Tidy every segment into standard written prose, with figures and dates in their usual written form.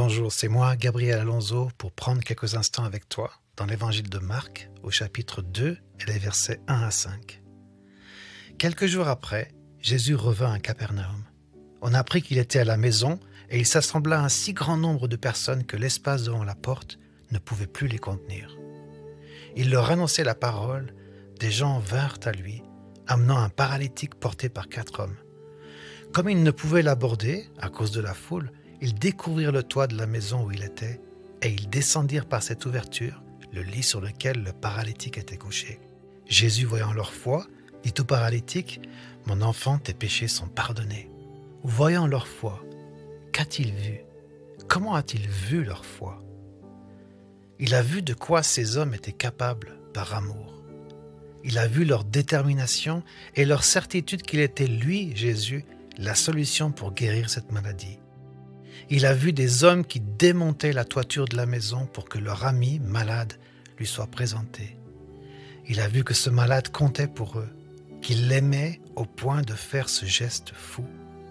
Bonjour, c'est moi, Gabriel Alonso, pour prendre quelques instants avec toi dans l'évangile de Marc, au chapitre 2 et les versets 1 à 5. Quelques jours après, Jésus revint à Capernaum. On apprit qu'il était à la maison et il s'assembla un si grand nombre de personnes que l'espace devant la porte ne pouvait plus les contenir. Il leur annonçait la parole, des gens vinrent à lui, amenant un paralytique porté par 4 hommes. Comme ils ne pouvaient l'aborder à cause de la foule, ils découvrirent le toit de la maison où il était, et ils descendirent par cette ouverture le lit sur lequel le paralytique était couché. Jésus, voyant leur foi, dit au paralytique, « Mon enfant, tes péchés sont pardonnés. » Voyant leur foi, qu'a-t-il vu? Comment a-t-il vu leur foi? Il a vu de quoi ces hommes étaient capables par amour. Il a vu leur détermination et leur certitude qu'il était lui, Jésus, la solution pour guérir cette maladie. Il a vu des hommes qui démontaient la toiture de la maison pour que leur ami malade lui soit présenté. Il a vu que ce malade comptait pour eux, qu'il l'aimait au point de faire ce geste fou.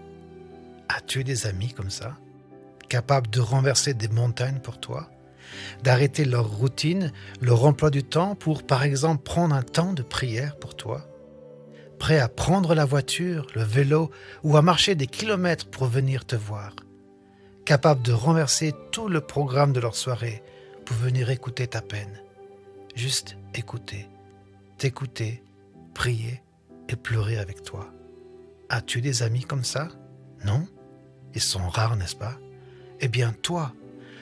As-tu des amis comme ça, capables de renverser des montagnes pour toi, d'arrêter leur routine, leur emploi du temps pour, par exemple, prendre un temps de prière pour toi, prêts à prendre la voiture, le vélo ou à marcher des kilomètres pour venir te voir, capables de renverser tout le programme de leur soirée pour venir écouter ta peine. Juste écouter, t'écouter, prier et pleurer avec toi. As-tu des amis comme ça? Non? Ils sont rares, n'est-ce pas? Eh bien, toi,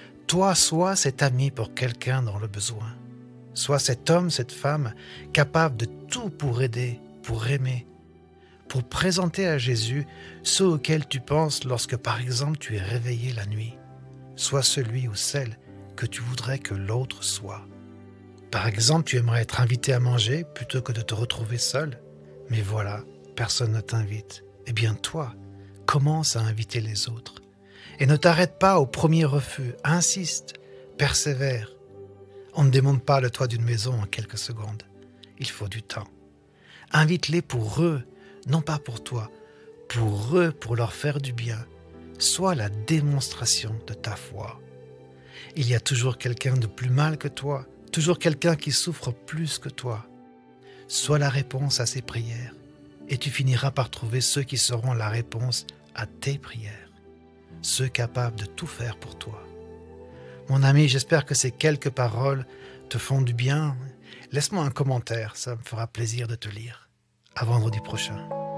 sois cet ami pour quelqu'un dans le besoin. Sois cet homme, cette femme, capable de tout pour aider, pour aimer, pour présenter à Jésus ceux auxquels tu penses lorsque, par exemple, tu es réveillé la nuit. Sois celui ou celle que tu voudrais que l'autre soit. Par exemple, tu aimerais être invité à manger plutôt que de te retrouver seul. Mais voilà, personne ne t'invite. Eh bien, toi, commence à inviter les autres. Et ne t'arrête pas au premier refus. Insiste, persévère. On ne démonte pas le toit d'une maison en quelques secondes. Il faut du temps. Invite-les pour eux, non pas pour toi. Pour eux, pour leur faire du bien. Sois la démonstration de ta foi. Il y a toujours quelqu'un de plus mal que toi, toujours quelqu'un qui souffre plus que toi. Sois la réponse à ses prières, et tu finiras par trouver ceux qui seront la réponse à tes prières, ceux capables de tout faire pour toi. Mon ami, j'espère que ces quelques paroles te font du bien. Laisse-moi un commentaire, ça me fera plaisir de te lire. À vendredi prochain.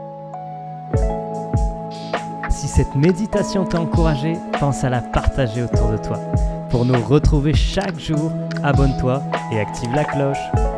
Si cette méditation t'a encouragé, pense à la partager autour de toi. Pour nous retrouver chaque jour, abonne-toi et active la cloche.